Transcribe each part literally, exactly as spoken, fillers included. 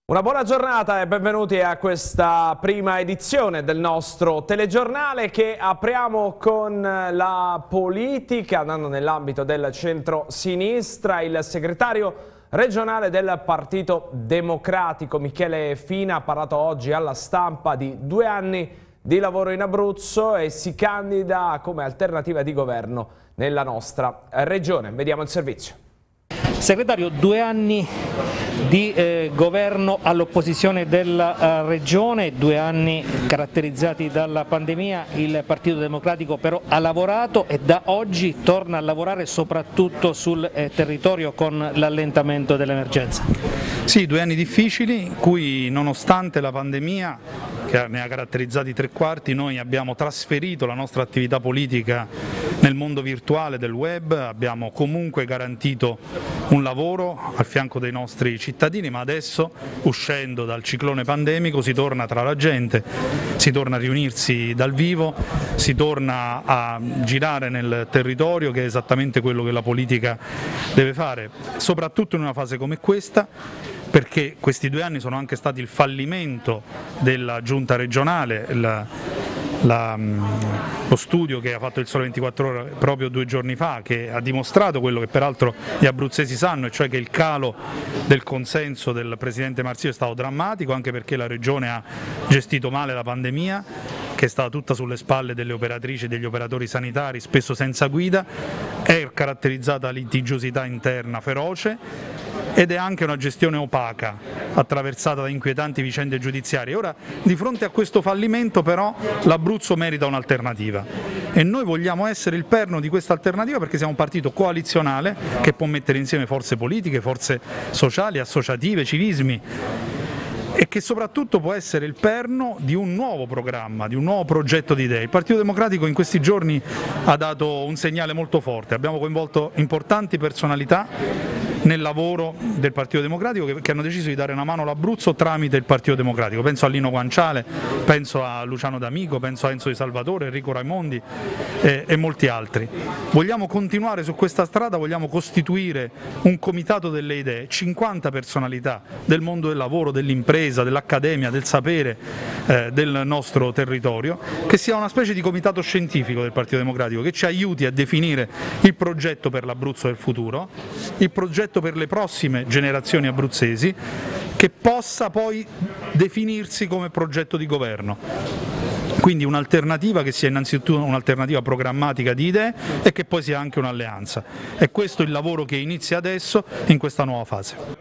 Una buona giornata e benvenuti a questa prima edizione del nostro telegiornale che apriamo con la politica, andando nell'ambito del centro-sinistra. Il segretario regionale del Partito Democratico Michele Fina ha parlato oggi alla stampa di due anni di lavoro in Abruzzo e si candida come alternativa di governo nella nostra regione. Vediamo il servizio. Segretario, due anni di eh, governo all'opposizione della uh, Regione, due anni caratterizzati dalla pandemia. Il Partito Democratico però ha lavorato e da oggi torna a lavorare soprattutto sul eh, territorio con l'allentamento dell'emergenza. Sì, due anni difficili in cui, nonostante la pandemia che ne ha caratterizzati tre quarti, noi abbiamo trasferito la nostra attività politica nel mondo virtuale del web, abbiamo comunque garantito un lavoro al fianco dei nostri cittadini, ma adesso, uscendo dal ciclone pandemico, si torna tra la gente, si torna a riunirsi dal vivo, si torna a girare nel territorio, che è esattamente quello che la politica deve fare, soprattutto in una fase come questa, perché questi due anni sono anche stati il fallimento della giunta regionale. La, La, lo studio che ha fatto il Sole ventiquattro Ore proprio due giorni fa, che ha dimostrato quello che peraltro gli abruzzesi sanno, e cioè che il calo del consenso del Presidente Marzio è stato drammatico, anche perché la Regione ha gestito male la pandemia, che è stata tutta sulle spalle delle operatrici e degli operatori sanitari, spesso senza guida, è caratterizzata da litigiosità interna feroce ed è anche una gestione opaca, attraversata da inquietanti vicende giudiziarie. Ora, di fronte a questo fallimento però, l'Abruzzo merita un'alternativa e noi vogliamo essere il perno di questa alternativa, perché siamo un partito coalizionale che può mettere insieme forze politiche, forze sociali, associative, civismi, e che soprattutto può essere il perno di un nuovo programma, di un nuovo progetto di idee. Il Partito Democratico in questi giorni ha dato un segnale molto forte, abbiamo coinvolto importanti personalità nel lavoro del Partito Democratico che, che hanno deciso di dare una mano all'Abruzzo tramite il Partito Democratico. Penso a Lino Guanciale, penso a Luciano D'Amico, penso a Enzo Di Salvatore, Enrico Raimondi e, e molti altri. Vogliamo continuare su questa strada, vogliamo costituire un comitato delle idee, cinquanta personalità del mondo del lavoro, dell'impresa, dell'accademia, del sapere eh, del nostro territorio, che sia una specie di comitato scientifico del Partito Democratico che ci aiuti a definire il progetto per l'Abruzzo del futuro, il progetto per le prossime generazioni abruzzesi, che possa poi definirsi come progetto di governo. Quindi un'alternativa che sia innanzitutto un'alternativa programmatica di idee e che poi sia anche un'alleanza. È questo il lavoro che inizia adesso in questa nuova fase.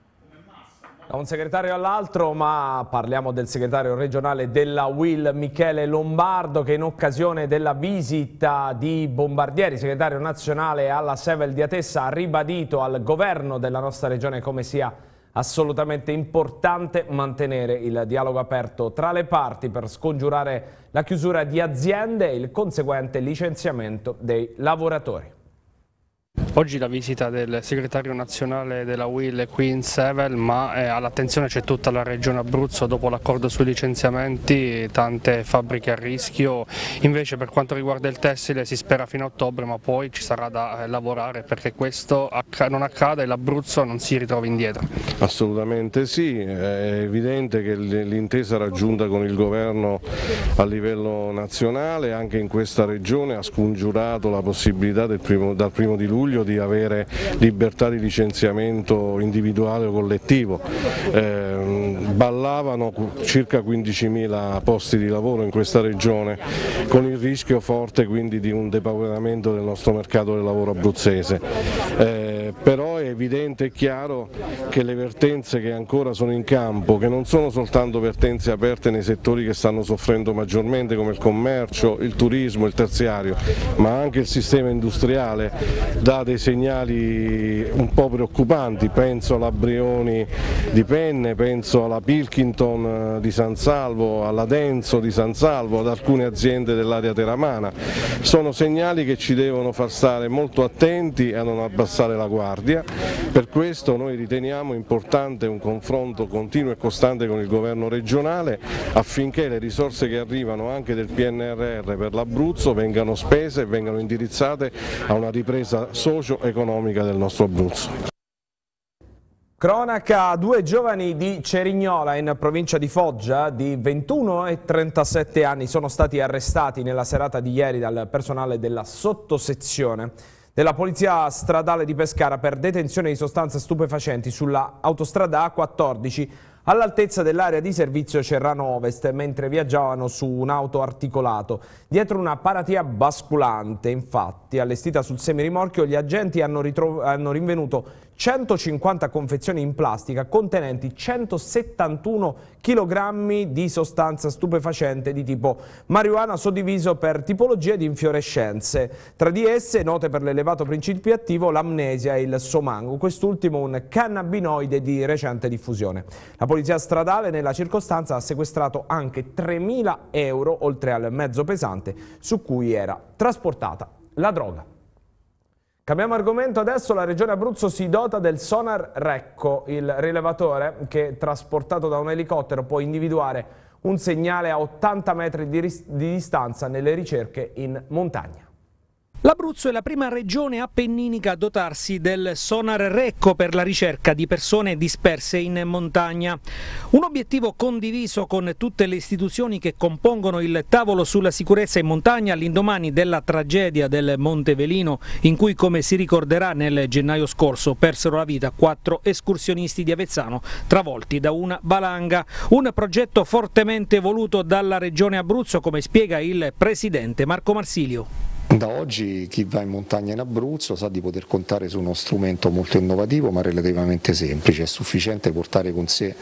Da un segretario all'altro, ma parliamo del segretario regionale della U I L Michele Lombardo, che in occasione della visita di Bombardieri, segretario nazionale alla Sevel di Atessa, ha ribadito al governo della nostra regione come sia assolutamente importante mantenere il dialogo aperto tra le parti per scongiurare la chiusura di aziende e il conseguente licenziamento dei lavoratori. Oggi la visita del segretario nazionale della U I L qui in Sevel, ma eh, all'attenzione c'è tutta la regione Abruzzo dopo l'accordo sui licenziamenti, tante fabbriche a rischio. Invece per quanto riguarda il tessile si spera fino a ottobre, ma poi ci sarà da eh, lavorare perché questo acc- non accada e l'Abruzzo non si ritrovi indietro. Assolutamente sì, è evidente che l'intesa raggiunta con il governo a livello nazionale anche in questa regione ha scongiurato la possibilità del primo, dal primo di luglio di avere libertà di licenziamento individuale o collettivo. Eh, ballavano circa quindicimila posti di lavoro in questa regione, con il rischio forte quindi di un depauperamento del nostro mercato del lavoro abruzzese. Eh, però è evidente e chiaro che le vertenze che ancora sono in campo, che non sono soltanto vertenze aperte nei settori che stanno soffrendo maggiormente come il commercio, il turismo, il terziario, ma anche il sistema industriale dà dei segnali un po' preoccupanti, penso alla Brioni di Penne, penso alla Pilkington di San Salvo, alla Denso di San Salvo, ad alcune aziende dell'area teramana. Sono segnali che ci devono far stare molto attenti e a non abbassare la guardia. Per questo noi riteniamo importante un confronto continuo e costante con il governo regionale affinché le risorse che arrivano anche del P N R R per l'Abruzzo vengano spese e vengano indirizzate a una ripresa socio-economica del nostro Abruzzo. Cronaca, due giovani di Cerignola in provincia di Foggia di ventuno e trentasette anni sono stati arrestati nella serata di ieri dal personale della sottosezione della Polizia Stradale di Pescara per detenzione di sostanze stupefacenti sulla autostrada A quattordici all'altezza dell'area di servizio Cerrano Ovest mentre viaggiavano su un auto articolato. Dietro una paratia basculante, infatti, allestita sul semirimorchio, gli agenti hanno, hanno rinvenuto centocinquanta confezioni in plastica contenenti centosettantuno chilogrammi di sostanza stupefacente di tipo marijuana suddiviso per tipologie di infiorescenze. Tra di esse, note per l'elevato principio attivo, l'amnesia e il somango, quest'ultimo un cannabinoide di recente diffusione. La Polizia Stradale nella circostanza ha sequestrato anche tremila euro oltre al mezzo pesante su cui era trasportata la droga. Cambiamo argomento adesso, la Regione Abruzzo si dota del sonar Recco, il rilevatore che trasportato da un elicottero può individuare un segnale a ottanta metri di, di distanza nelle ricerche in montagna. L'Abruzzo è la prima regione appenninica a dotarsi del sonar Recco per la ricerca di persone disperse in montagna. Un obiettivo condiviso con tutte le istituzioni che compongono il tavolo sulla sicurezza in montagna all'indomani della tragedia del Monte Velino, in cui, come si ricorderà, nel gennaio scorso persero la vita quattro escursionisti di Avezzano travolti da una valanga. Un progetto fortemente voluto dalla Regione Abruzzo, come spiega il presidente Marco Marsilio. Da oggi chi va in montagna in Abruzzo sa di poter contare su uno strumento molto innovativo ma relativamente semplice. È sufficiente portare con sé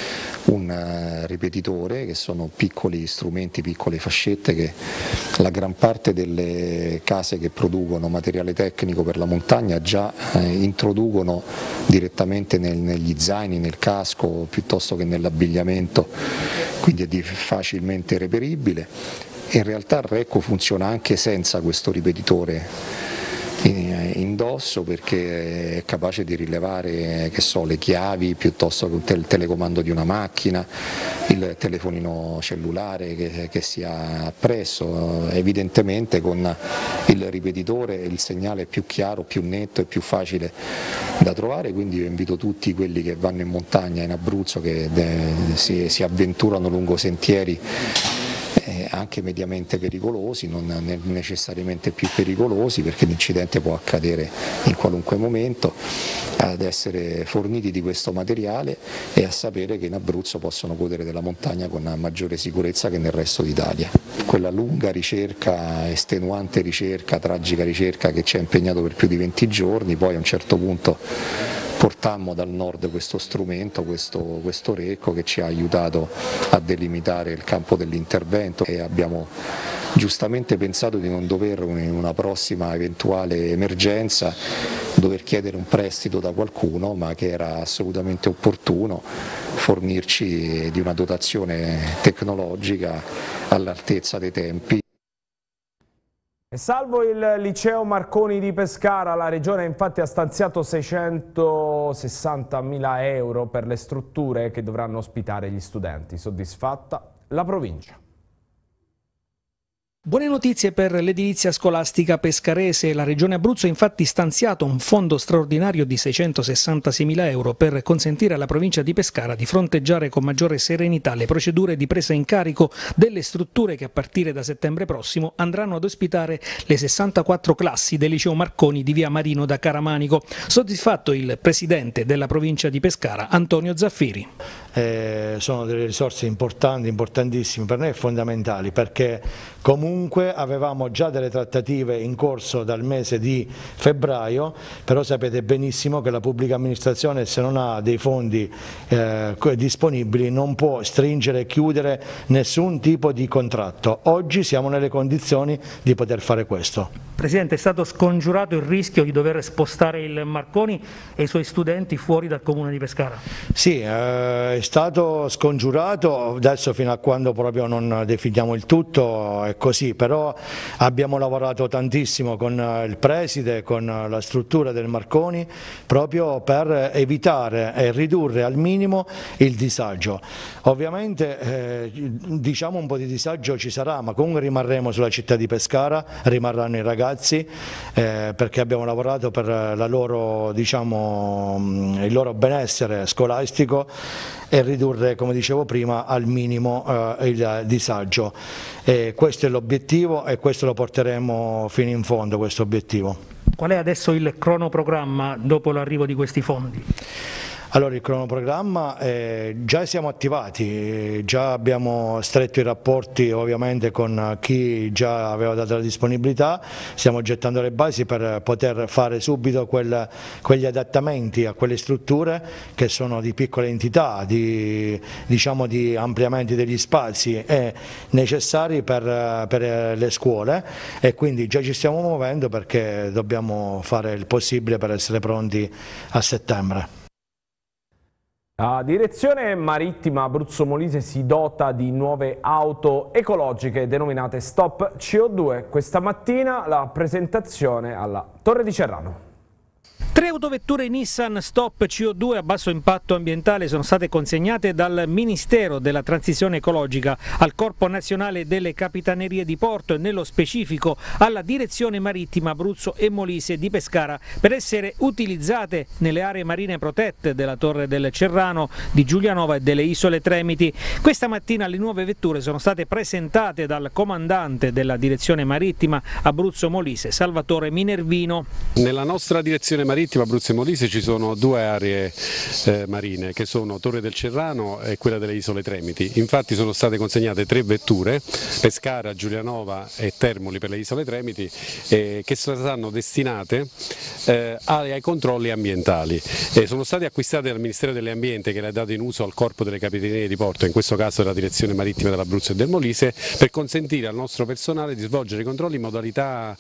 un ripetitore, che sono piccoli strumenti, piccole fascette che la gran parte delle case che producono materiale tecnico per la montagna già eh, introducono direttamente nel, negli zaini, nel casco piuttosto che nell'abbigliamento, quindi è di facilmente reperibile. In realtà il Recco funziona anche senza questo ripetitore indosso, perché è capace di rilevare, che so, le chiavi piuttosto che il telecomando di una macchina, il telefonino cellulare che, che si ha appresso. Evidentemente con il ripetitore il segnale è più chiaro, più netto e più facile da trovare, quindi io invito tutti quelli che vanno in montagna in Abruzzo, che si, si avventurano lungo sentieri anche mediamente pericolosi, non necessariamente più pericolosi, perché l'incidente può accadere in qualunque momento, ad essere forniti di questo materiale e a sapere che in Abruzzo possono godere della montagna con una maggiore sicurezza che nel resto d'Italia. Quella lunga ricerca, estenuante ricerca, tragica ricerca che ci ha impegnato per più di venti giorni, poi a un certo punto portammo dal nord questo strumento, questo, questo Recco, che ci ha aiutato a delimitare il campo dell'intervento e abbiamo giustamente pensato di non dover in una prossima eventuale emergenza dover chiedere un prestito da qualcuno, ma che era assolutamente opportuno fornirci di una dotazione tecnologica all'altezza dei tempi. E salvo il liceo Marconi di Pescara, la Regione infatti ha stanziato seicentosessantamila euro per le strutture che dovranno ospitare gli studenti. Soddisfatta la provincia. Buone notizie per l'edilizia scolastica pescarese. La Regione Abruzzo ha infatti stanziato un fondo straordinario di seicentosessantaseimila euro per consentire alla provincia di Pescara di fronteggiare con maggiore serenità le procedure di presa in carico delle strutture che a partire da settembre prossimo andranno ad ospitare le sessantaquattro classi del liceo Marconi di via Marino da Caramanico. Soddisfatto il presidente della provincia di Pescara, Antonio Zaffiri. Eh, sono delle risorse importanti, importantissime, per noi fondamentali, perché comunque Comunque avevamo già delle trattative in corso dal mese di febbraio, però sapete benissimo che la pubblica amministrazione, se non ha dei fondi eh, disponibili, non può stringere e chiudere nessun tipo di contratto. Oggi siamo nelle condizioni di poter fare questo. Presidente, è stato scongiurato il rischio di dover spostare il Marconi e i suoi studenti fuori dal comune di Pescara? Sì, eh, è stato scongiurato, adesso fino a quando proprio non definiamo il tutto è così. sì, però abbiamo lavorato tantissimo con il preside, con la struttura del Marconi, proprio per evitare e ridurre al minimo il disagio. Ovviamente eh, diciamo un po' di disagio ci sarà, ma comunque rimarremo sulla città di Pescara, rimarranno i ragazzi eh, perché abbiamo lavorato per la loro, diciamo, il loro benessere scolastico e ridurre, come dicevo prima, al minimo eh, il disagio. E questo è l'obiettivo e questo lo porteremo fino in fondo, questo obiettivo. Qual è adesso il cronoprogramma dopo l'arrivo di questi fondi? Allora, il cronoprogramma, eh, già siamo attivati, già abbiamo stretto i rapporti ovviamente con chi già aveva dato la disponibilità, stiamo gettando le basi per poter fare subito quel, quegli adattamenti a quelle strutture che sono di piccole entità, di, diciamo di ampliamenti degli spazi e necessari per, per le scuole, e quindi già ci stiamo muovendo perché dobbiamo fare il possibile per essere pronti a settembre. La direzione marittima Abruzzo Molise si dota di nuove auto ecologiche denominate Stop C O due. Questa mattina la presentazione alla Torre di Cerrano. Tre autovetture Nissan Stop C O due a basso impatto ambientale sono state consegnate dal Ministero della Transizione Ecologica al Corpo Nazionale delle Capitanerie di Porto e nello specifico alla Direzione Marittima Abruzzo e Molise di Pescara per essere utilizzate nelle aree marine protette della Torre del Cerrano, di Giulianova e delle Isole Tremiti. Questa mattina le nuove vetture sono state presentate dal comandante della Direzione Marittima Abruzzo Molise, Salvatore Minervino. Nella nostra Direzione Marittima Abruzzo e Molise ci sono due aree eh, marine che sono Torre del Cerrano e quella delle Isole Tremiti. Infatti sono state consegnate tre vetture, Pescara, Giulianova e Termoli per le Isole Tremiti, eh, che saranno destinate eh, ai controlli ambientali. E sono state acquistate dal Ministero dell'Ambiente, che le ha dato in uso al Corpo delle Capitanerie di Porto, in questo caso della Direzione Marittima dell'Abruzzo e del Molise, per consentire al nostro personale di svolgere i controlli in modalità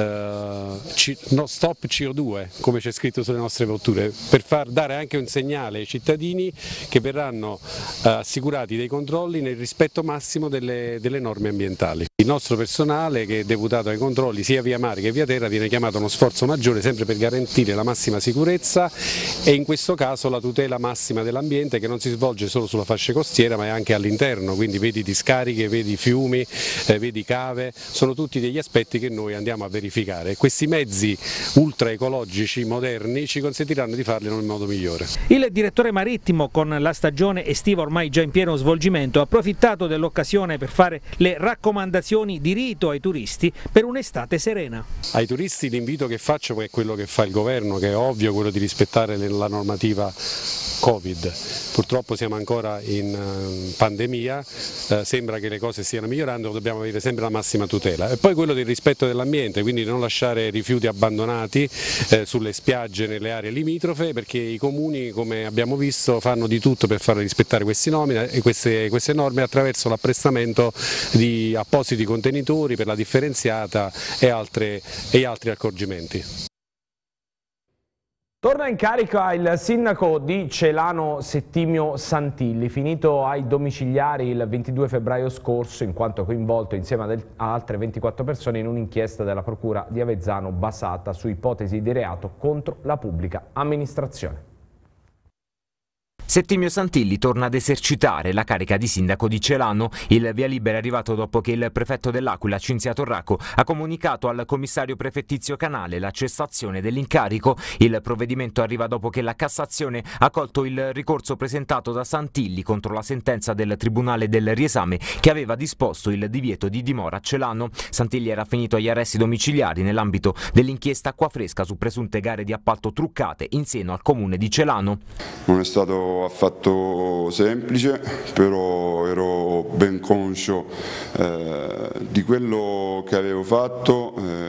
eh, C, no, Stop C O due, come c'è scritto sulle nostre vetture, per far dare anche un segnale ai cittadini che verranno eh, assicurati dei controlli nel rispetto massimo delle, delle norme ambientali. Il nostro personale, che è deputato ai controlli sia via mare che via terra, viene chiamato a uno sforzo maggiore sempre per garantire la massima sicurezza e in questo caso la tutela massima dell'ambiente, che non si svolge solo sulla fascia costiera ma è anche all'interno, quindi vedi discariche, vedi fiumi, eh, vedi cave, sono tutti degli aspetti che noi andiamo a verificare. Questi mezzi ultra ecologici moderni ci consentiranno di farli in modo migliore. Il direttore marittimo, con la stagione estiva ormai già in pieno svolgimento, ha approfittato dell'occasione per fare le raccomandazioni di rito ai turisti per un'estate serena. Ai turisti l'invito che faccio è quello che fa il governo, che è ovvio, quello di rispettare la normativa Covid. Purtroppo siamo ancora in pandemia, eh, sembra che le cose stiano migliorando, dobbiamo avere sempre la massima tutela. E poi quello del rispetto dell'ambiente, quindi non lasciare rifiuti abbandonati eh, sulle spiagge, nelle aree limitrofe, perché i comuni, come abbiamo visto, fanno di tutto per far rispettare questi norme, e queste, queste norme attraverso l'apprestamento di appositi contenitori per la differenziata e, altre, e altri accorgimenti. Torna in carica il sindaco di Celano Settimio Santilli, finito ai domiciliari il ventidue febbraio scorso, in quanto coinvolto insieme ad altre ventiquattro persone in un'inchiesta della Procura di Avezzano basata su ipotesi di reato contro la pubblica amministrazione. Settimio Santilli torna ad esercitare la carica di sindaco di Celano. Il via libera è arrivato dopo che il prefetto dell'Aquila, Cinzia Torraco, ha comunicato al commissario prefettizio Canale la cessazione dell'incarico. Il provvedimento arriva dopo che la Cassazione ha accolto il ricorso presentato da Santilli contro la sentenza del Tribunale del Riesame che aveva disposto il divieto di dimora a Celano. Santilli era finito agli arresti domiciliari nell'ambito dell'inchiesta Acqua Fresca su presunte gare di appalto truccate in seno al comune di Celano. Non è stato affatto semplice, però ero ben conscio eh, di quello che avevo fatto eh,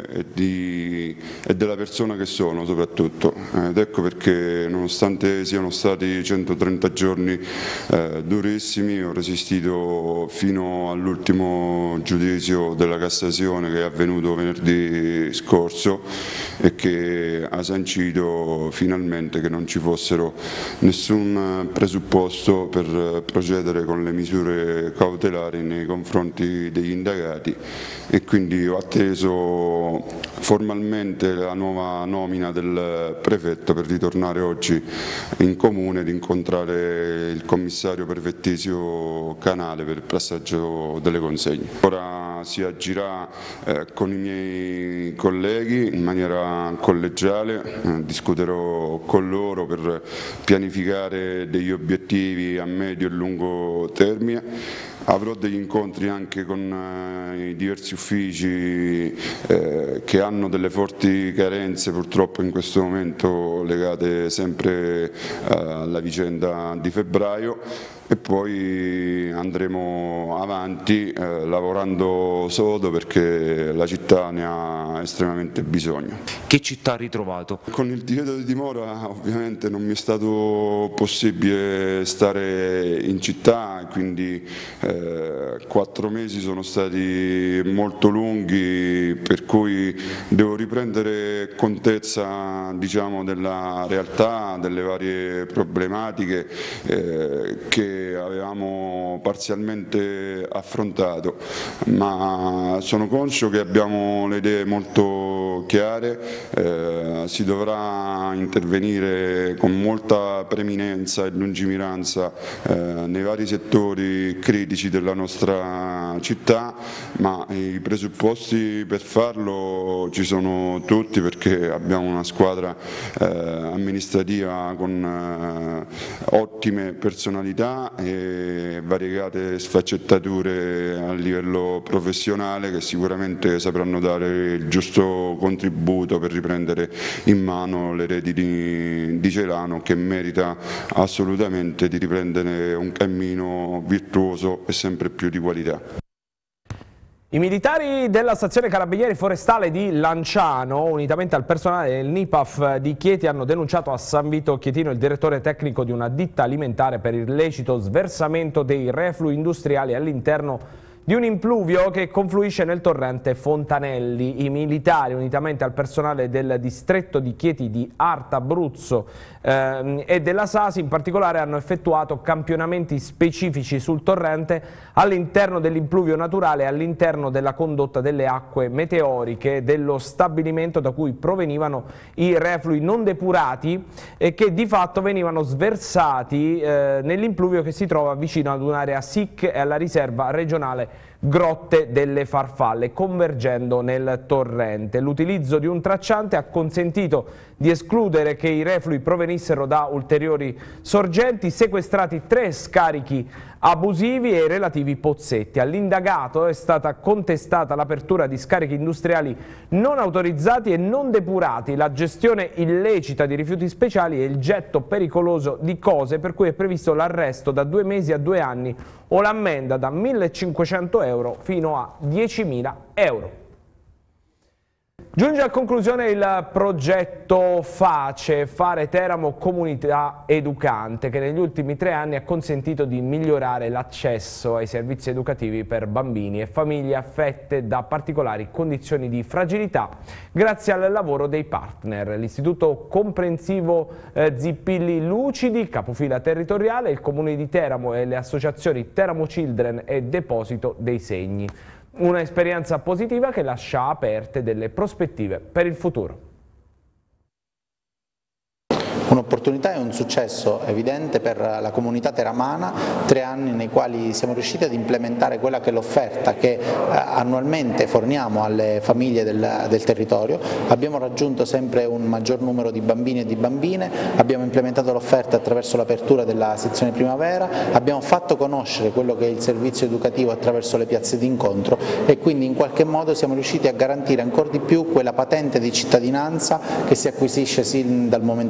e, di, e della persona che sono soprattutto. Ed ecco perché, nonostante siano stati centotrenta giorni eh, durissimi, ho resistito fino all'ultimo giudizio della Cassazione che è avvenuto venerdì scorso e che ha sancito finalmente che non ci fossero nessun presupposto per procedere con le misure cautelari nei confronti degli indagati, e quindi ho atteso formalmente la nuova nomina del prefetto per ritornare oggi in comune ed incontrare il commissario prefettizio Canale per il passaggio delle consegne. Ora si agirà eh, con i miei colleghi in maniera collegiale, eh, discuterò con loro per pianificare degli obiettivi a medio e lungo termine. Avrò degli incontri anche con eh, i diversi uffici eh, che hanno delle forti carenze purtroppo in questo momento legate sempre eh, alla vicenda di febbraio, e poi andremo avanti eh, lavorando sodo perché la città ne ha estremamente bisogno. Che città ha ritrovato? Con il divieto di dimora ovviamente non mi è stato possibile stare in città, quindi eh, quattro mesi sono stati molto lunghi, per cui devo riprendere contezza, diciamo, della realtà, delle varie problematiche eh, che avevamo parzialmente affrontato, ma sono conscio che abbiamo le idee molto chiare, eh, si dovrà intervenire con molta preminenza e lungimiranza eh, nei vari settori critici della nostra città, ma i presupposti per farlo ci sono tutti, perché abbiamo una squadra eh, amministrativa con eh, ottime personalità e variegate sfaccettature a livello professionale che sicuramente sapranno dare il giusto contributo per riprendere in mano le reti di, di Celano, che merita assolutamente di riprendere un cammino virtuoso e sempre più di qualità. I militari della stazione Carabinieri Forestale di Lanciano, unitamente al personale del N I P A F di Chieti, hanno denunciato a San Vito Chietino il direttore tecnico di una ditta alimentare per il lecito sversamento dei reflui industriali all'interno di un impluvio che confluisce nel torrente Fontanelli. I militari, unitamente al personale del distretto di Chieti di Arta Abruzzo ehm, e della S A S in particolare, hanno effettuato campionamenti specifici sul torrente all'interno dell'impluvio naturale e all'interno della condotta delle acque meteoriche dello stabilimento da cui provenivano i reflui non depurati e che di fatto venivano sversati eh, nell'impluvio che si trova vicino ad un'area S I C e alla riserva regionale Grotte delle Farfalle, convergendo nel torrente. L'utilizzo di un tracciante ha consentito di escludere che i reflui provenissero da ulteriori sorgenti, sequestrati tre scarichi abusivi e i relativi pozzetti. All'indagato è stata contestata l'apertura di scarichi industriali non autorizzati e non depurati, la gestione illecita di rifiuti speciali e il getto pericoloso di cose, per cui è previsto l'arresto da due mesi a due anni o l'ammenda da millecinquecento euro fino a diecimila euro. Giunge a conclusione il progetto FACE, Fare Teramo Comunità Educante, che negli ultimi tre anni ha consentito di migliorare l'accesso ai servizi educativi per bambini e famiglie affette da particolari condizioni di fragilità, grazie al lavoro dei partner. L'Istituto Comprensivo eh, Zippilli Lucidi, capofila territoriale, il Comune di Teramo e le associazioni Teramo Children e Deposito dei Segni. Un'esperienza positiva che lascia aperte delle prospettive per il futuro. Un'opportunità e un successo evidente per la comunità teramana, tre anni nei quali siamo riusciti ad implementare quella che è l'offerta che annualmente forniamo alle famiglie del, del territorio. Abbiamo raggiunto sempre un maggior numero di bambini e di bambine, abbiamo implementato l'offerta attraverso l'apertura della sezione primavera, abbiamo fatto conoscere quello che è il servizio educativo attraverso le piazze d'incontro e quindi in qualche modo siamo riusciti a garantire ancora di più quella patente di cittadinanza che si acquisisce sin dal momento della nascita.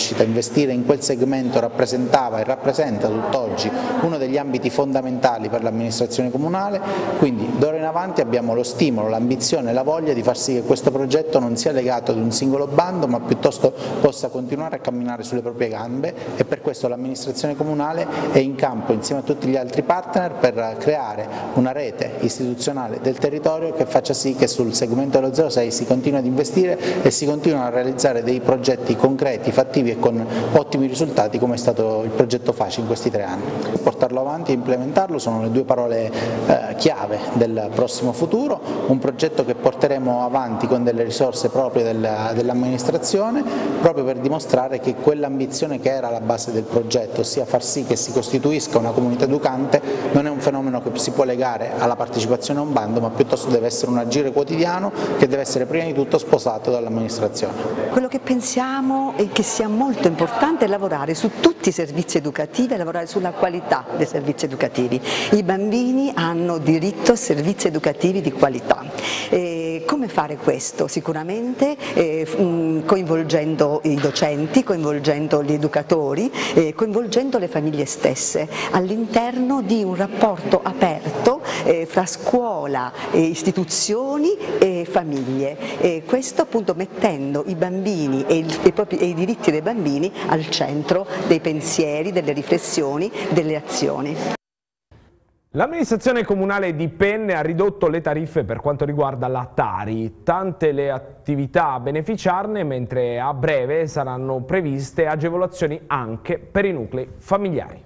crescita. Investire in quel segmento rappresentava e rappresenta tutt'oggi uno degli ambiti fondamentali per l'amministrazione comunale, quindi d'ora in avanti abbiamo lo stimolo, l'ambizione e la voglia di far sì che questo progetto non sia legato ad un singolo bando, ma piuttosto possa continuare a camminare sulle proprie gambe, e per questo l'amministrazione comunale è in campo insieme a tutti gli altri partner per creare una rete istituzionale del territorio che faccia sì che sul segmento dello zero sei si continui ad investire e si continuino a realizzare dei progetti concreti, fattivi e con ottimi risultati, come è stato il progetto F A C in questi tre anni. Portarlo avanti e implementarlo sono le due parole eh, chiave del prossimo futuro, un progetto che porteremo avanti con delle risorse proprie dell'amministrazione, proprio per dimostrare che quell'ambizione che era alla base del progetto, ossia far sì che si costituisca una comunità educante, non è un fenomeno che si può legare alla partecipazione a un bando, ma piuttosto deve essere un agire quotidiano che deve essere prima di tutto sposato dall'amministrazione. Quello che pensiamo è che sia molto importante è lavorare su tutti i servizi educativi e lavorare sulla qualità dei servizi educativi. I bambini hanno diritto a servizi educativi di qualità. E come fare questo? Sicuramente eh, coinvolgendo i docenti, coinvolgendo gli educatori, eh, coinvolgendo le famiglie stesse all'interno di un rapporto aperto eh, fra scuola, eh, istituzioni e famiglie, e questo appunto mettendo i bambini e, il, e, proprio, e i diritti dei bambini al centro dei pensieri, delle riflessioni, delle azioni. L'amministrazione comunale di Penne ha ridotto le tariffe per quanto riguarda la Tari, tante le attività a beneficiarne, mentre a breve saranno previste agevolazioni anche per i nuclei familiari.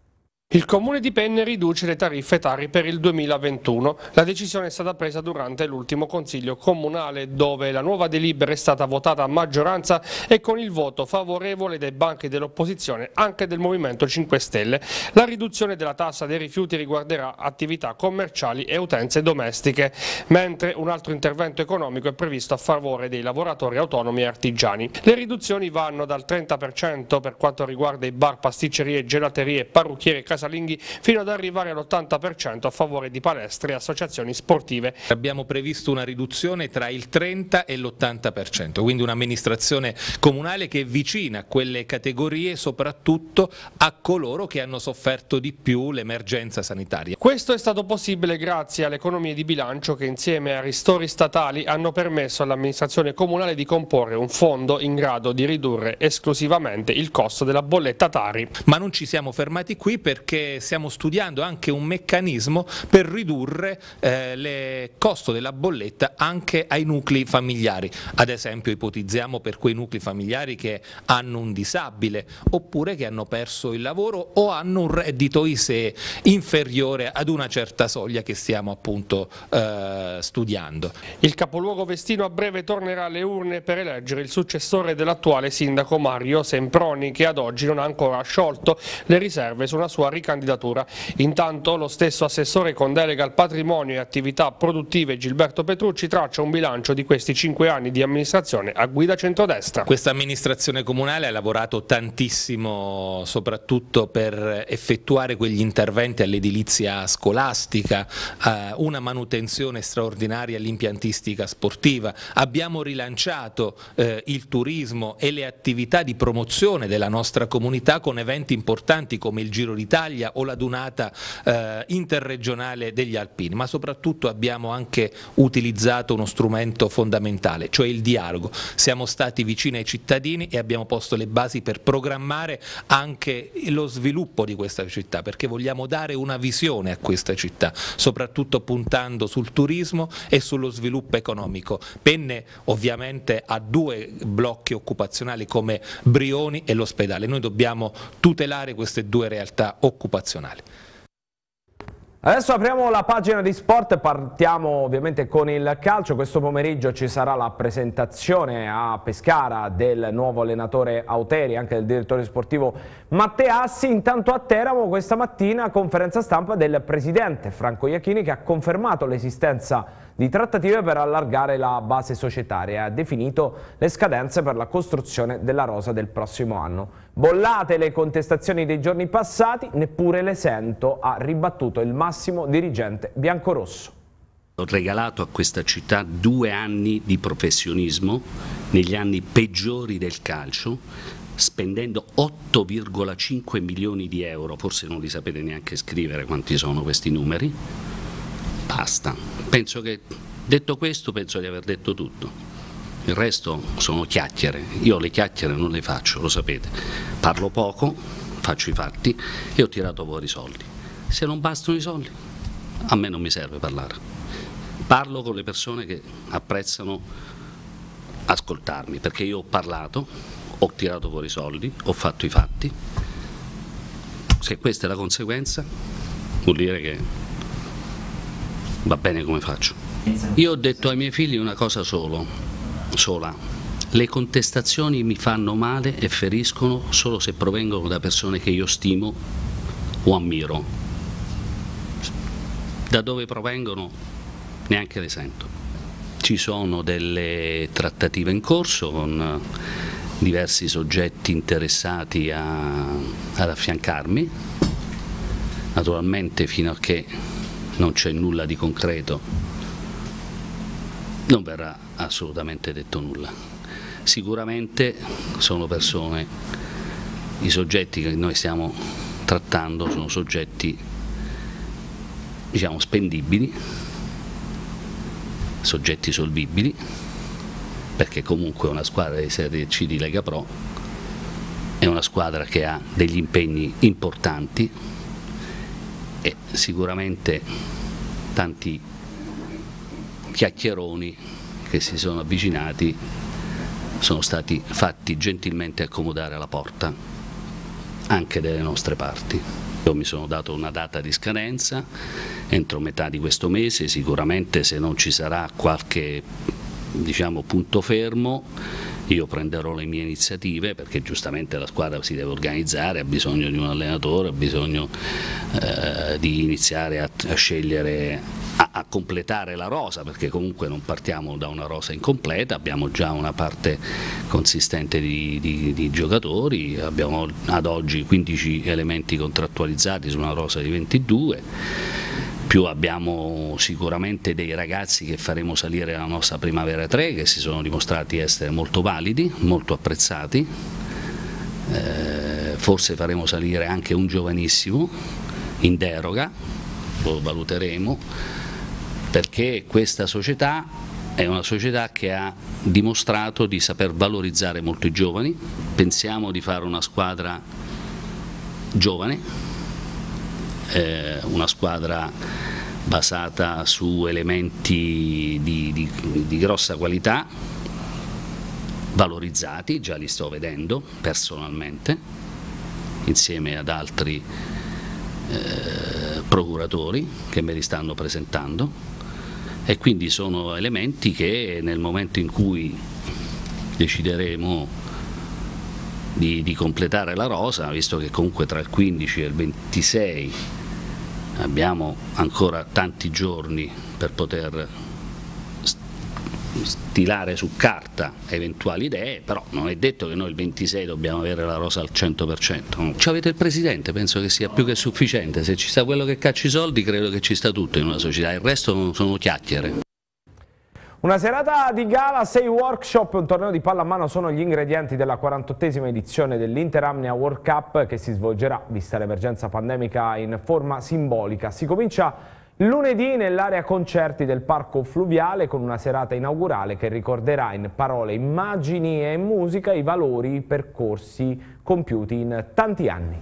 Il Comune di Penne riduce le tariffe Tari per il duemilaventuno. La decisione è stata presa durante l'ultimo Consiglio Comunale, dove la nuova delibera è stata votata a maggioranza e con il voto favorevole dei banchi dell'opposizione, anche del Movimento cinque Stelle. La riduzione della tassa dei rifiuti riguarderà attività commerciali e utenze domestiche, mentre un altro intervento economico è previsto a favore dei lavoratori autonomi e artigiani. Le riduzioni vanno dal trenta per cento per quanto riguarda i bar, pasticcerie, gelaterie, parrucchiere e casalinghi, fino ad arrivare all'ottanta per cento a favore di palestre e associazioni sportive. Abbiamo previsto una riduzione tra il trenta e l'ottanta per cento, quindi un'amministrazione comunale che è vicina a quelle categorie, soprattutto a coloro che hanno sofferto di più l'emergenza sanitaria. Questo è stato possibile grazie alle economie di bilancio che insieme a ristori statali hanno permesso all'amministrazione comunale di comporre un fondo in grado di ridurre esclusivamente il costo della bolletta Tari. Ma non ci siamo fermati qui, perché che stiamo studiando anche un meccanismo per ridurre eh, il costo della bolletta anche ai nuclei familiari. Ad esempio ipotizziamo per quei nuclei familiari che hanno un disabile oppure che hanno perso il lavoro o hanno un reddito I S E E inferiore ad una certa soglia che stiamo appunto eh, studiando. Il capoluogo vestino a breve tornerà alle urne per eleggere il successore dell'attuale sindaco Mario Semproni, che ad oggi non ha ancora sciolto le riserve su una sua ricandidatura. Intanto lo stesso assessore con delega al patrimonio e attività produttive Gilberto Petrucci traccia un bilancio di questi cinque anni di amministrazione a guida centrodestra. Questa amministrazione comunale ha lavorato tantissimo soprattutto per effettuare quegli interventi all'edilizia scolastica, eh, una manutenzione straordinaria all'impiantistica sportiva, abbiamo rilanciato eh, il turismo e le attività di promozione della nostra comunità con eventi importanti come il Giro d'Italia o la dunata eh, interregionale degli Alpini, ma soprattutto abbiamo anche utilizzato uno strumento fondamentale, cioè il dialogo. Siamo stati vicini ai cittadini e abbiamo posto le basi per programmare anche lo sviluppo di questa città, perché vogliamo dare una visione a questa città, soprattutto puntando sul turismo e sullo sviluppo economico. Penne ovviamente ha due blocchi occupazionali come Brioni e l'ospedale, noi dobbiamo tutelare queste due realtà occupazionali. Adesso apriamo la pagina di sport e partiamo ovviamente con il calcio. Questo pomeriggio ci sarà la presentazione a Pescara del nuovo allenatore Auteri, anche del direttore sportivo Matteassi. Intanto a Teramo questa mattina conferenza stampa del presidente Franco Iachini, che ha confermato l'esistenza di trattative per allargare la base societaria e ha definito le scadenze per la costruzione della rosa del prossimo anno. Bollate le contestazioni dei giorni passati, neppure le sento, ha ribattuto il massimo dirigente biancorosso. Ho regalato a questa città due anni di professionismo, negli anni peggiori del calcio, spendendo otto virgola cinque milioni di euro, forse non li sapete neanche scrivere quanti sono questi numeri, basta. Penso che, detto questo, penso di aver detto tutto. Il resto sono chiacchiere, io le chiacchiere non le faccio, lo sapete, parlo poco, faccio i fatti e ho tirato fuori i soldi. Se non bastano i soldi, a me non mi serve parlare. Parlo con le persone che apprezzano ascoltarmi, perché io ho parlato, ho tirato fuori i soldi, ho fatto i fatti. Se questa è la conseguenza, vuol dire che va bene come faccio. Io ho detto ai miei figli una cosa solo, sola. Le contestazioni mi fanno male e feriscono solo se provengono da persone che io stimo o ammiro. Da dove provengono neanche le sento. Ci sono delle trattative in corso con diversi soggetti interessati a, ad affiancarmi, naturalmente fino a che non c'è nulla di concreto non verrà assolutamente detto nulla. Sicuramente sono persone, i soggetti che noi stiamo trattando sono soggetti, diciamo, spendibili, soggetti solvibili, perché comunque una squadra di Serie C di Lega Pro è una squadra che ha degli impegni importanti e sicuramente tanti chiacchieroni che si sono avvicinati sono stati fatti gentilmente accomodare alla porta anche delle nostre parti. Io mi sono dato una data di scadenza entro metà di questo mese, sicuramente se non ci sarà qualche, diciamo, punto fermo io prenderò le mie iniziative, perché giustamente la squadra si deve organizzare, ha bisogno di un allenatore, ha bisogno eh, di iniziare a, a scegliere, a, a completare la rosa, perché comunque non partiamo da una rosa incompleta, abbiamo già una parte consistente di, di, di giocatori, abbiamo ad oggi quindici elementi contrattualizzati su una rosa di ventidue, più abbiamo sicuramente dei ragazzi che faremo salire la nostra Primavera tre, che si sono dimostrati essere molto validi, molto apprezzati, eh, forse faremo salire anche un giovanissimo in deroga, lo valuteremo, perché questa società è una società che ha dimostrato di saper valorizzare molto i giovani. Pensiamo di fare una squadra giovane, Eh, una squadra basata su elementi di, di, di grossa qualità, valorizzati, già li sto vedendo personalmente, insieme ad altri eh, procuratori che me li stanno presentando, e quindi sono elementi che nel momento in cui decideremo Di, di completare la rosa, visto che comunque tra il quindici e il ventisei abbiamo ancora tanti giorni per poter stilare su carta eventuali idee, però non è detto che noi il ventisei dobbiamo avere la rosa al cento per cento. Ci avete il presidente, penso che sia più che sufficiente, se ci sta quello che caccia i soldi credo che ci sta tutto in una società, il resto sono chiacchiere. Una serata di gala, sei workshop e un torneo di pallamano sono gli ingredienti della quarantottesima edizione dell'Inter Amnia World Cup, che si svolgerà, vista l'emergenza pandemica, in forma simbolica. Si comincia lunedì nell'area concerti del Parco Fluviale con una serata inaugurale che ricorderà in parole, immagini e musica i valori percorsi compiuti in tanti anni.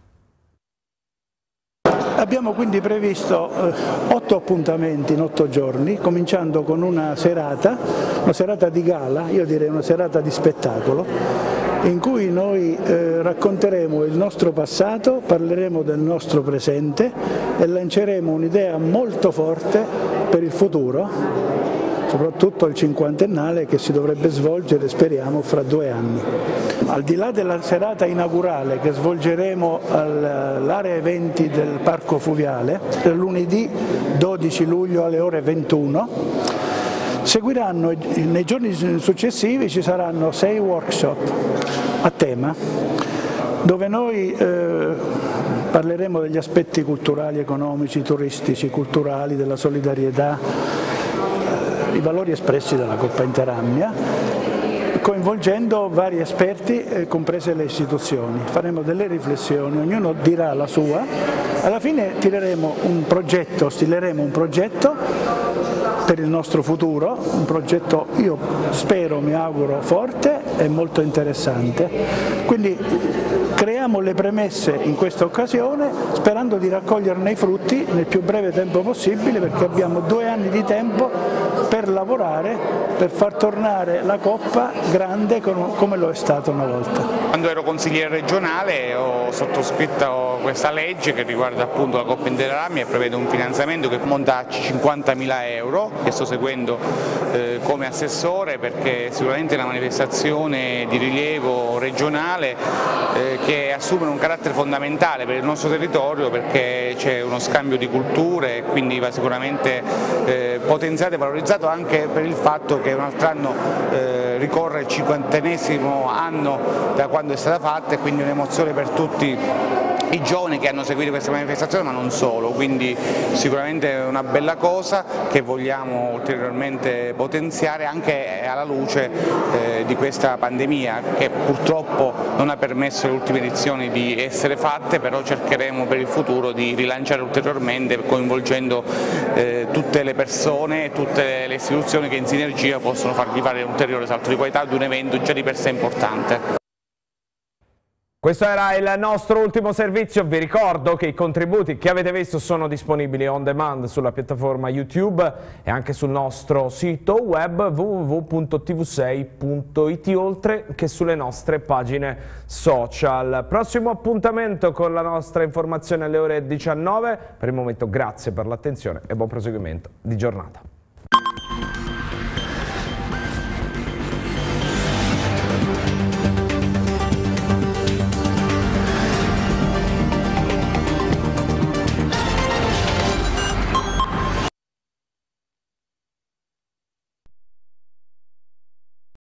Abbiamo quindi previsto eh, otto appuntamenti in otto giorni, cominciando con una serata, una serata di gala, io direi una serata di spettacolo, in cui noi eh, racconteremo il nostro passato, parleremo del nostro presente e lanceremo un'idea molto forte per il futuro, soprattutto il cinquantennale che si dovrebbe svolgere, speriamo, fra due anni. Al di là della serata inaugurale che svolgeremo all'area eventi del Parco Fluviale, lunedì dodici luglio alle ore ventuno, seguiranno nei giorni successivi, ci saranno sei workshop a tema, dove noi eh, parleremo degli aspetti culturali, economici, turistici, culturali, della solidarietà, i valori espressi dalla Coppa Inter Amnia, coinvolgendo vari esperti, eh, comprese le istituzioni. Faremo delle riflessioni, ognuno dirà la sua, alla fine tireremo un progetto, stileremo un progetto per il nostro futuro, un progetto io spero, mi auguro forte e molto interessante. Quindi creiamo le premesse in questa occasione sperando di raccoglierne i frutti nel più breve tempo possibile, perché abbiamo due anni di tempo per lavorare, per far tornare la Coppa grande come lo è stata una volta. Quando ero consigliere regionale ho sottoscritto questa legge che riguarda appunto la Coppa Interarmi e prevede un finanziamento che monta a cinquantamila euro, che sto seguendo eh, come assessore, perché sicuramente è una manifestazione di rilievo regionale eh, che assume un carattere fondamentale per il nostro territorio, perché c'è uno scambio di culture e quindi va sicuramente eh, potenziato e valorizzato, anche per il fatto che un altro anno eh, ricorre il cinquantenesimo anno da quando è stata fatta, e quindi un'emozione per tutti i giovani che hanno seguito questa manifestazione, ma non solo, quindi sicuramente è una bella cosa che vogliamo ulteriormente potenziare anche alla luce eh, di questa pandemia che purtroppo non ha permesso le ultime edizioni di essere fatte, però cercheremo per il futuro di rilanciare ulteriormente coinvolgendo eh, tutte le persone e tutte le istituzioni che in sinergia possono fargli fare un ulteriore salto di qualità ad un evento già di per sé importante. Questo era il nostro ultimo servizio. Vi ricordo che i contributi che avete visto sono disponibili on demand sulla piattaforma YouTube e anche sul nostro sito web w w w punto t v sei punto i t, oltre che sulle nostre pagine social. Prossimo appuntamento con la nostra informazione alle ore diciannove. Per il momento grazie per l'attenzione e buon proseguimento di giornata.